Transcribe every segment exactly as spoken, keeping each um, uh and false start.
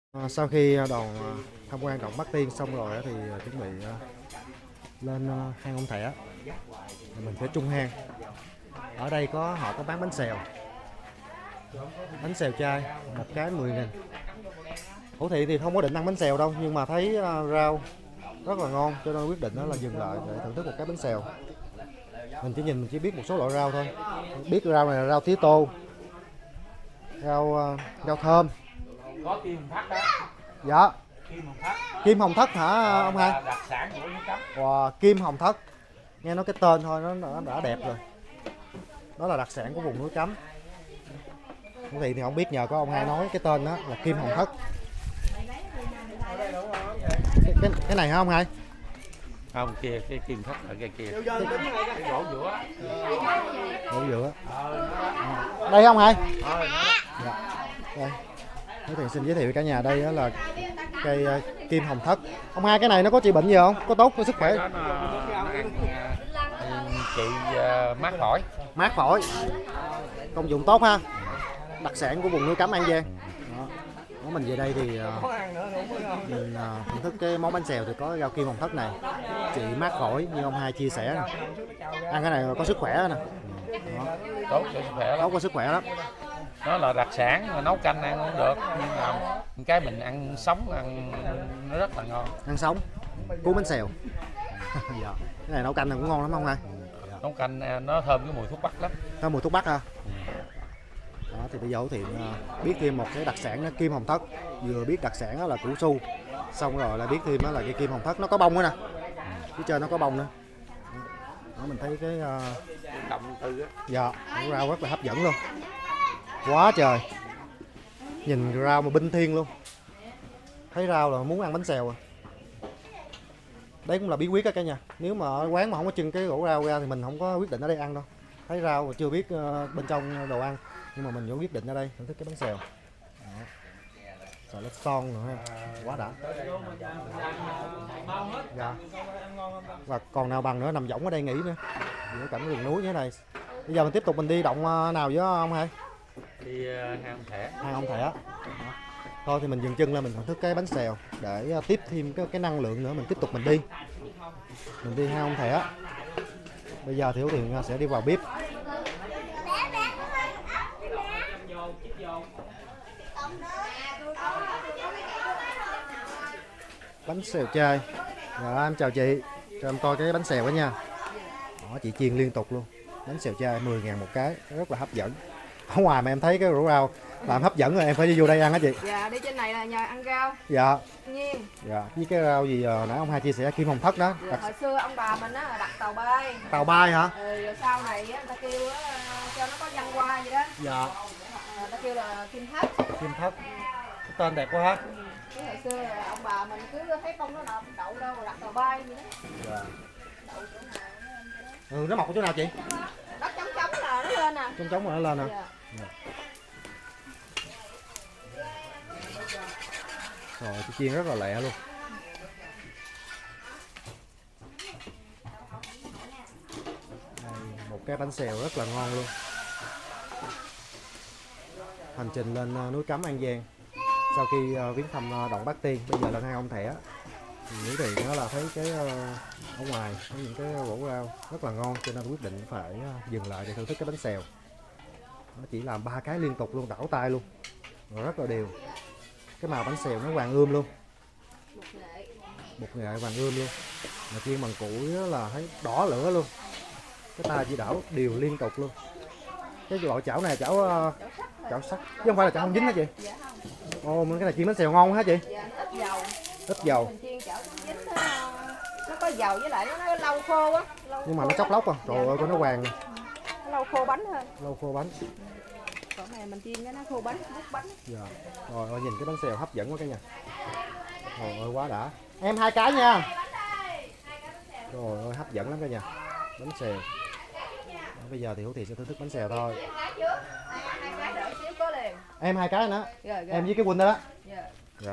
À, sau khi đoàn à, tham quan động Bắc Tiên xong rồi á thì à, chuẩn bị à, lên à, hang ông Thẻ. Rồi mình sẽ trung hang. Ở đây có họ có bán bánh xèo, bánh xèo chai một cái mười nghìn. Hữu Thị thì không có định ăn bánh xèo đâu, nhưng mà thấy à, rau rất là ngon cho nên quyết định đó là dừng lại để thưởng thức một cái bánh xèo. Mình chỉ nhìn mình chỉ biết một số loại rau thôi. Biết rau này là rau tía tô, rau à, rau thơm. Có kim hồng thắt đó. Dạ. Kim hồng thắt. Kim hồng thất hả ông hai? Đặc sản của núi Cấm. Wow, kim hồng thất. Nghe nói cái tên thôi nó, nó đã đẹp rồi. Đó là đặc sản của vùng núi Cấm. Hữu Thị thì không biết, nhờ có ông hai nói cái tên đó là kim hồng thất. Cái, cái, cái này hả ông hai? Không, kia cái kim thất ở cái kia. Cái, cái gỗ giữa. Gỗ giữa. Đây không hai? Dạ. Đây. Hữu Thị xin giới thiệu cả nhà, đây là cây uh, kim hồng thất. Ông hai, cái này nó có trị bệnh gì không? Có tốt cho sức khỏe? Nó, nó, nó ăn, trị uh, mát phổi. Mát phổi. Công dụng tốt ha. Đặc sản của vùng núi Cấm An Giang. Đó. Đó, mình về đây thì uh, mình uh, thưởng thức cái món bánh xèo thì có rau kim hồng thất này, trị mát phổi như ông hai chia sẻ này. Ăn cái này có sức khỏe nè. Đó. Tốt cho sức khỏe lắm. Tốt có sức khỏe lắm. Nó là đặc sản mà nấu canh ăn cũng được, nhưng mà cái mình ăn sống ăn nó rất là ngon. Ăn sống cuốn bánh xèo. Dạ. Cái này nấu canh là cũng ngon lắm không hai? Nấu canh nó thơm cái mùi thuốc bắc lắm. Thơm mùi thuốc bắc ha. Đó, thì bây giờ Hữu Thiện biết thêm một cái đặc sản đó, kim hồng thất. Vừa biết đặc sản đó là củ su, xong rồi là biết thêm đó là cái kim hồng thất, nó có bông nữa nè, phía trên nó có bông nữa. Đó, mình thấy cái uh... Động tư á. Dạ, rau rất là hấp dẫn luôn, quá trời. Nhìn rau mà binh thiên luôn, thấy rau là muốn ăn bánh xèo à. Đấy cũng là bí quyết đó cả nhà. Nếu mà ở quán mà không có trưng cái rổ rau ra thì mình không có quyết định ở đây ăn đâu. Thấy rau mà chưa biết uh, bên trong đồ ăn, nhưng mà mình vẫn quyết định ở đây thưởng thức cái bánh xèo. Xà lách son nữa ha, quá đã. Dạ. Và còn nào bằng nữa, nằm võng ở đây nghỉ nữa, giữa cảnh rừng núi như thế này. Bây giờ mình tiếp tục mình đi động nào với ông hai? Đi uh, hang ông Thẻ. Hang ông Thẻ. Thôi thì mình dừng chân lên mình thưởng thức cái bánh xèo để uh, tiếp thêm cái, cái năng lượng nữa, mình tiếp tục mình đi. Mình đi hang ông Thẻ. Bây giờ thì Hữu Thiện sẽ đi vào bếp. Bánh xèo chai. Dạ, em chào chị, cho em coi cái bánh xèo đó nha. Đó, chị chiên liên tục luôn. Bánh xèo chai mười ngàn một cái, rất là hấp dẫn. Ở ngoài mà em thấy cái rổ rau làm hấp dẫn rồi em phải đi vô đây ăn hả chị? Dạ, đi trên này là nhờ ăn rau. Dạ. Nhiên. Dạ, với cái rau gì uh, nãy ông hai chia sẻ kim hồng thất đó. Dạ, hồi xưa ông bà mình á là đặt tàu bay. Tàu bay hả? Ừ, rồi sau này á, người ta kêu á, cho nó có văn hoa vậy đó. Dạ. Người ta kêu là kim thất. Kim thất. Cái tên đẹp quá ha. Cái hồi xưa là ông bà mình cứ thấy không nó đậu, đậu đâu rồi đặt tàu bay vậy đó. Dạ. Đậu chỗ nào nó lên chỗ đó. Ừ, nó mọc ở chỗ nào chị? Đất trống trống là nó lên nè. Trống trống mà nó lên nè. Dạ. Dạ. Rồi, chị chiên rất là lẹ luôn. Đây, một cái bánh xèo rất là ngon luôn. Hành trình lên uh, núi Cấm An Giang sau khi uh, viếng thăm uh, động Bắc Tiên, bây giờ là hang ông Thẻ. Nghĩ thì nó là thấy cái uh, ở ngoài có những cái rổ rau rất là ngon, cho nên quyết định phải uh, dừng lại để thưởng thức cái bánh xèo. Nó chỉ làm ba cái liên tục luôn, đảo tay luôn, rồi rất là đều. Cái màu bánh xèo nó vàng ươm luôn, bột nghệ vàng ươm luôn, mà chiên bằng củi là thấy đỏ lửa luôn. Cái tay chỉ đảo đều liên tục luôn. Cái loại chảo này chảo uh, chảo sắt chứ không phải là chảo không dính hả chị? Dạ không. Ồ, cái này chiên bánh xèo ngon hả chị? Dạ, ít dầu. Ít dầu. Mình chiên chảo không dính nó, nó có dầu với lại nó, nó lâu khô á. Nhưng mà nó chóc lóc à. Trời ơi, nó vàng. Nó lâu khô bánh hơn. Lâu khô bánh. Còn này mình chiên cái nó khô bánh, bút bánh. Dạ. Rồi ơi, nhìn cái bánh xèo hấp dẫn quá cả nhà. Trời ơi, quá đã. Em hai cái nha. Trời ơi, hấp dẫn lắm cả nhà. Bánh xèo. Đó, bây giờ thì Hữu Thị sẽ thưởng thức bánh xèo thôi. Em hai cái nữa. Rồi, rồi. Em với cái Quỳnh đó đó. Dạ. Dạ.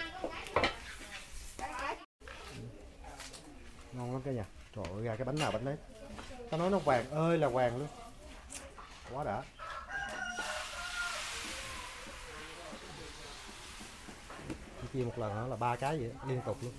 Ngon lắm cả nhà. Trời ơi, ra cái bánh nào bánh đấy. Tao nói nó vàng ơi là vàng luôn. Quá đã. chia một lần đó là ba cái vậy liên tục luôn.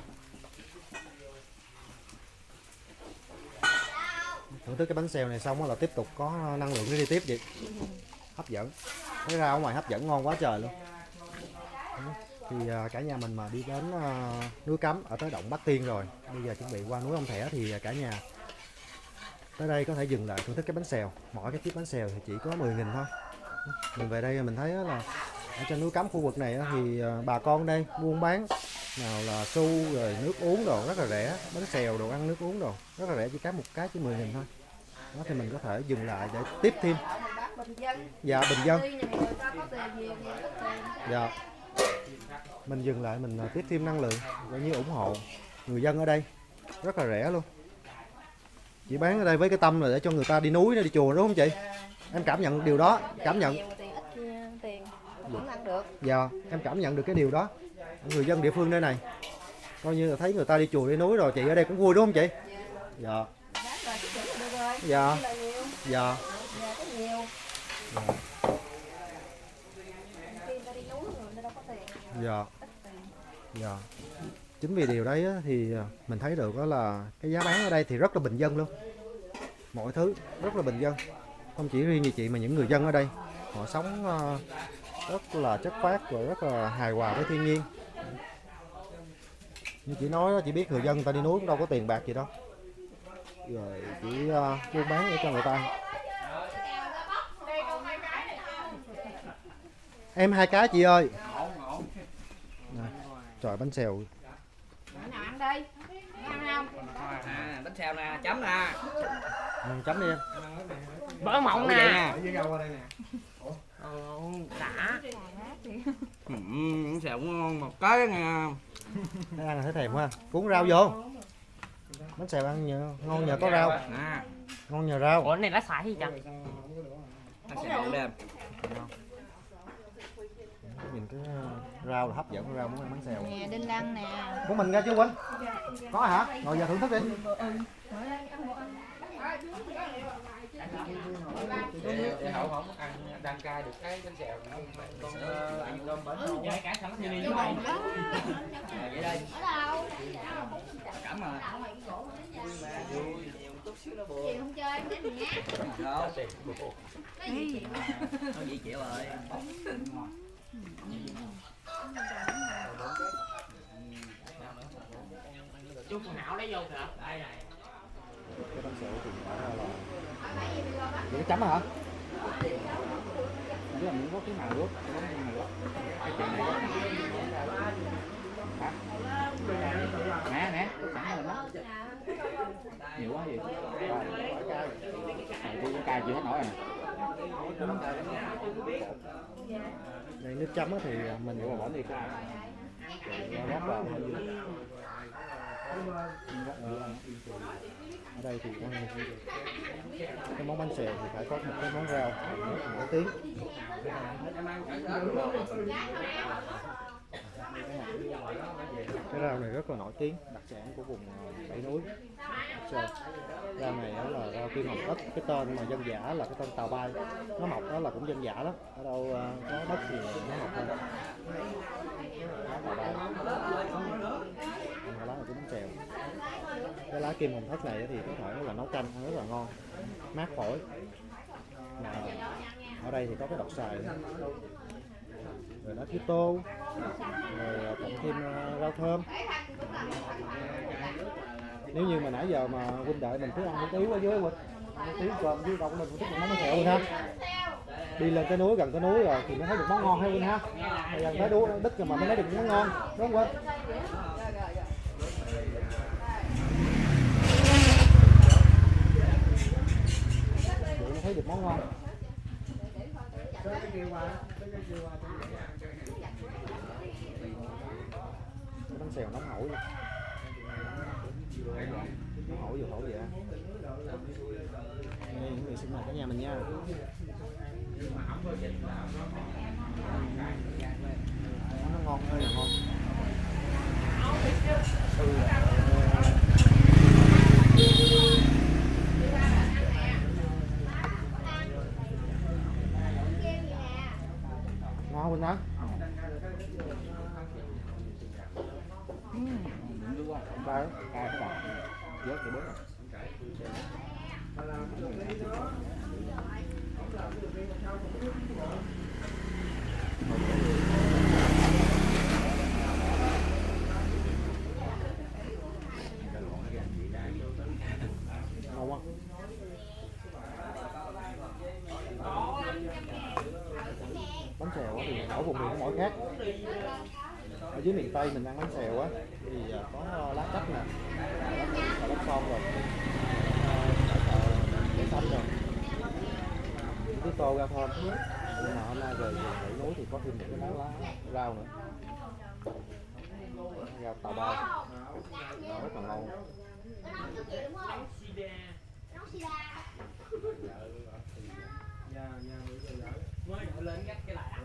Thưởng thức cái bánh xèo này xong là tiếp tục có năng lượng để đi tiếp vậy. Hấp dẫn. Cái rau ở ngoài hấp dẫn ngon quá trời luôn. Thì cả nhà mình mà đi đến núi Cấm ở tới động Bát Tiên rồi, bây giờ chuẩn bị qua núi Ông Thẻ thì cả nhà tới đây có thể dừng lại thưởng thức cái bánh xèo. Mỗi cái chiếc bánh xèo thì chỉ có mười nghìn thôi. Mình về đây mình thấy là ở trên núi Cấm khu vực này thì bà con đây buôn bán nào là xu rồi nước uống đồ rất là rẻ, bánh xèo đồ ăn nước uống đồ rất là rẻ, chỉ cái một cái chỉ mười nghìn thôi. Đó thì mình có thể dừng lại để tiếp thêm. Dạ bình dân. Dạ. Mình dừng lại mình tiếp thêm năng lượng cũng như ủng hộ người dân ở đây rất là rẻ luôn. Chị bán ở đây với cái tâm là để cho người ta đi núi đi chùa đúng không chị? Em cảm nhận điều đó, cảm nhận. Dạ, em cảm nhận được cái điều đó. Người dân địa phương đây này coi như là thấy người ta đi chùa đi núi rồi, chị ở đây cũng vui đúng không chị? Dạ. Dạ. Dạ. Dạ. Dạ. Chính vì điều đấy thì mình thấy được đó là cái giá bán ở đây thì rất là bình dân luôn. Mọi thứ rất là bình dân. Không chỉ riêng như chị mà những người dân ở đây họ sống rất là chất phác và rất là hài hòa với thiên nhiên. Như chị nói đó, chị biết người dân người ta đi núi cũng đâu có tiền bạc gì đâu. Rồi chỉ uh, buôn bán để cho người ta. Em hai cái chị ơi. Này, trời bánh xèo. Nào ăn đi. Ăn không? À, bánh xèo nè, chấm nè. Ừ, chấm đi em. Bơ mộng nè. Ở dưới rau qua đây nè. Ồ, đã. Ừ, bánh xèo cũng ngon một cái nè. Thấy ăn là thấy thèm quá. Cuốn rau vô. Bánh xèo ăn nhờ, ngon nhờ có rau. À. Ngon nhờ rau. Ủa này lá xài gì vậy? Lá xài đậu đêm. Nhìn cái rau là hấp dẫn, rau muốn ăn bánh xèo. Nè, đinh lăng nè. Của mình ra chưa Quỳnh? Có hả? Ngồi giờ thưởng thức đi. Để hậu không ăn đăng cai được cái bánh xèo con ăn cơm bánh Vậy cả sẵn như đi với mày. Vậy đây. Cảm ơn. Chị không chơi em đến nhé. Đâu. Có gì chịu rồi. Chú con Hảo lấy vô kìa. Đây này. Cái bánh xèo thì phải là cái chấm hả? Nó là miếng có cái màu nước, cái màu nước. Cái chuyện này. Hả? Nè nè, sẵn rồi đó. Nhiều quá gì? Tôi có cay chưa hết nổi rồi. Đây nước chấm thì mình có bỏ đi cái rót vào ở đây thì ăn cái món bánh xèo thì phải có một cái món rau nổi tiếng. Cái rau này rất là nổi tiếng, đặc sản của vùng Bảy Núi. Rau này là rau kim hồng ếch, cái tên mà dân dã là cái tên tàu bay. Nó mọc đó là cũng dân dã lắm, ở đâu có đất thì nó mọc thôi. Tàu bay. Lá là cái bánh xèo. Cái lá kim hồng ếch này thì có thể là nấu canh ăn rất là ngon, mát phổi. Mà ở đây thì có cái đọt xài nữa. Rồi lá tía tô, rồi cộng thêm rau thơm. Nếu như mà nãy giờ mà huynh đợi mình cứ ăn một tí ở dưới huynh, một tí cơm dưới đâu mình thích một món bánh xèo ha. Đi lên cái núi gần cái núi rồi thì mới thấy được món ngon hay huynh ha. Gần tới đú đứt rồi mà mới thấy được món ngon, đúng không huynh? Vậy mới thấy được món ngon. Bánh xèo nóng hổi luôn. Nóng hổi vừa hổi vậy. Đây những người xin mời cả nhà mình nha. Nó ngon ơi là ngon. Ngon Quỳnh hả? Ba vớt cái bớt này. Ngon quá. Bánh xèo thì ở vùng miền mỗi khác. Ở dưới miền Tây mình ăn bánh xèo á thì có lá cách nè, lá, lá son rồi, để xanh rồi, cái tô ra thơm. Nhưng mà hôm nay về dãy núi thì có thêm một cái lá, lá rau nữa, rau tàu bay, rất là ngon. Lên cái cái lại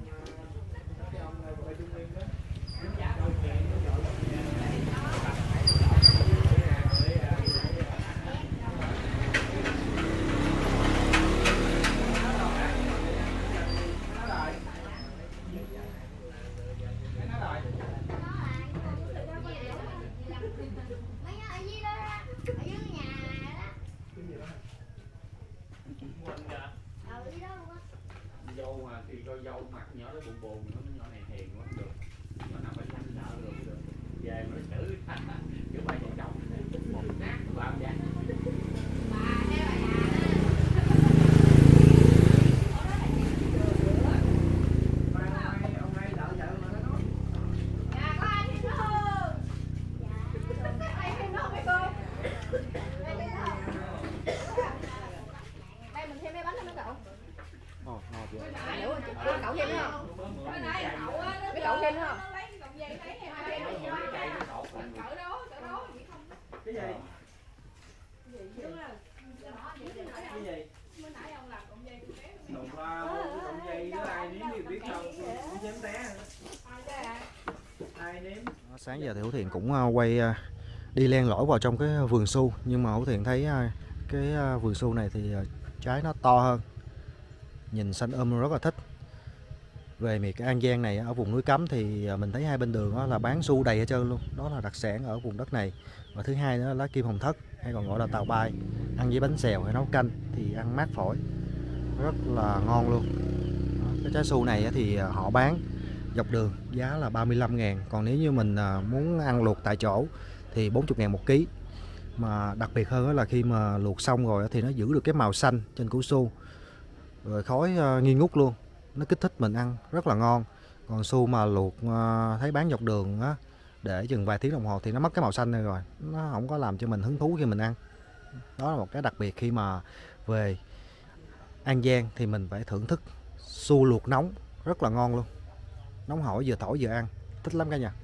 dâu mà thì coi dâu mặt nhỏ nó buồn buồn nó nhỏ này hiền lắm được, nhỏ nào phải không sợ được được về mới xử kiểu ba vợ chồng một nát làm vậy. Ồ, ngon chưa? Cậu thêm nữa không? Cái cậu thêm nữa không? Cái gì? Cái gì? Đụng qua cọng dây với ai nếm thì biết đâu, cũng dám té. Ai nếm? Sáng giờ thì Hữu Thiện cũng quay đi len lỏi vào trong cái vườn su, nhưng mà Hữu Thiện thấy cái vườn su này thì trái nó to hơn, nhìn xanh um rất là thích. Về miền An Giang này ở vùng núi Cấm thì mình thấy hai bên đường đó là bán su đầy hết trơn luôn, đó là đặc sản ở vùng đất này. Và thứ hai nữa là lá kim hồng thất hay còn gọi là tàu bay, ăn với bánh xèo hay nấu canh thì ăn mát phổi rất là ngon luôn. Cái trái su này thì họ bán dọc đường giá là ba mươi lăm ngàn, còn nếu như mình muốn ăn luộc tại chỗ thì bốn mươi ngàn một ký. Mà đặc biệt hơn là khi mà luộc xong rồi thì nó giữ được cái màu xanh trên củ su, rồi khói nghi ngút luôn, nó kích thích mình ăn rất là ngon. Còn su mà luộc thấy bán dọc đường á, để chừng vài tiếng đồng hồ thì nó mất cái màu xanh này rồi, nó không có làm cho mình hứng thú khi mình ăn. Đó là một cái đặc biệt khi mà về An Giang thì mình phải thưởng thức su luộc nóng rất là ngon luôn, nóng hổi vừa thổi vừa ăn, thích lắm cả nhà.